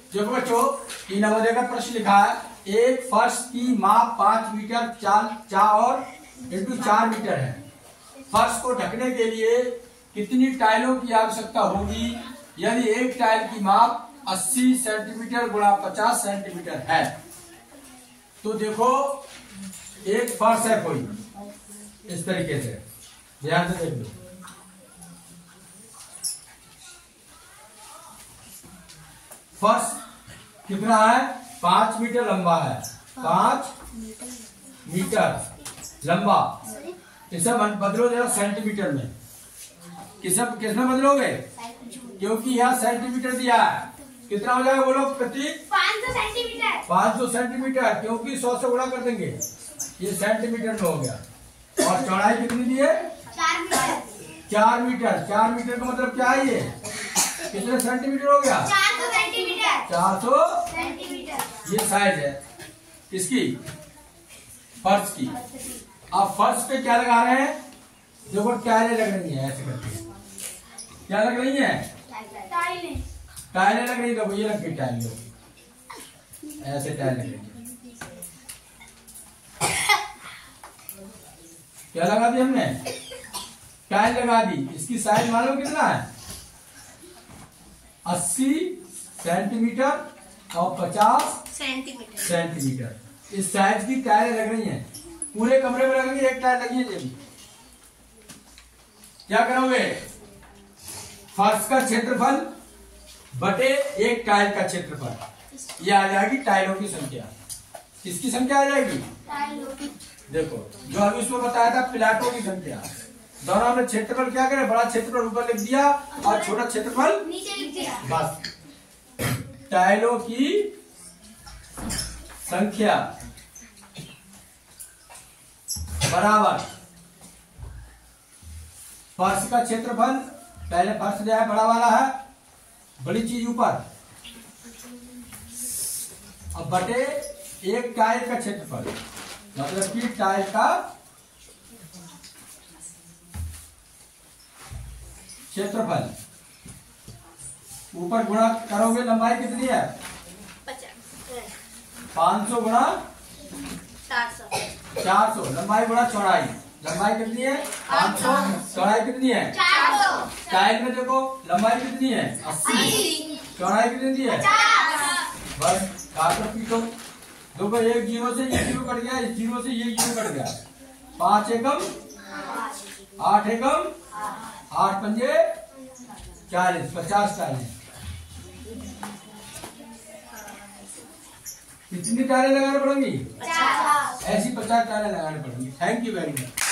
देखो बच्चों, 3 नंबर का प्रश्न लिखा है, एक फर्श की माप 5 मीटर 4 मीटर है। फर्श को ढकने के लिए कितनी टाइलों की आवश्यकता होगी यदि एक टाइल की माप 80 सेंटीमीटर गुणा 50 सेंटीमीटर है? तो देखो, एक फर्श है कोई इस तरीके से, ध्यान से देख लो। फर्श कितना है? 5 मीटर लंबा है, 5 मीटर लंबा। इसे बदलो जरा सेंटीमीटर में। किसमें बदलोगे? क्योंकि यहाँ सेंटीमीटर दिया है। कितना हो जाएगा बोलो प्रतीक? 500 सेंटीमीटर। 500 सेंटीमीटर, क्योंकि 100 से गुणा कर देंगे, ये सेंटीमीटर में हो गया। और चौड़ाई कितनी दी है? 4 मीटर। 4 मीटर। 4 मीटर का मतलब क्या है? ये कितने सेंटीमीटर हो गया? 400 सेंटीमीटर। 400 सेंटीमीटर। ये साइज है किसकी? फर्श की। अब फर्श पे क्या लगा रहे हैं? देखो, टाइलें लग रही है ऐसे करके। क्या लग रही है? टाइलें लग रही है। देखो, ये लग गई टाइल, ऐसे टाइल लग रही है। क्या लगा दी हमने? टाइल लगा दी। इसकी साइज मालूम कितना है? 80 सेंटीमीटर और 50 सेंटीमीटर। इस साइज की टाइलें लग रही हैं। पूरे कमरे में लग रही है, एक टाइल लगी है। क्या करोगे? फर्श का क्षेत्रफल बटे एक टाइल का क्षेत्रफल, ये आ जाएगी टाइलों की संख्या। किसकी संख्या आ जाएगी? देखो, जो अभी उसमें बताया था प्लाटों की संख्या। दोनों में क्षेत्रफल क्या करे? बड़ा क्षेत्रफल ऊपर लिख दिया और छोटा क्षेत्रफल नीचे लिख दिया। बस। टाइलों की संख्या बराबर फर्श का क्षेत्रफल। पहले फर्श जो है बड़ा वाला है, बड़ी चीज ऊपर, अब बटे एक टाइल का क्षेत्रफल, मतलब कि टाइल का क्षेत्रफल। ऊपर गुणा करोगे, लंबाई कितनी है? 500 गुणा 400। लंबाई गुणा चौड़ाई। लंबाई कितनी है? 500। चौड़ाई कितनी है? 400। टाइल में देखो, लंबाई कितनी है? 80। चौड़ाई कितनी है? 50। बस काट पीटो। देखो, एक जीरो से ये जीरो कट गया, इस जीरो से ये जीरो कट गया। 5 एकम 8 एकम 8 पंजे 40, 50 टाइलें। कितनी टाइलें लगानी पड़ेंगी? 50। ऐसी 50 टाइलें लगानी पड़ेंगी। Thank you very much.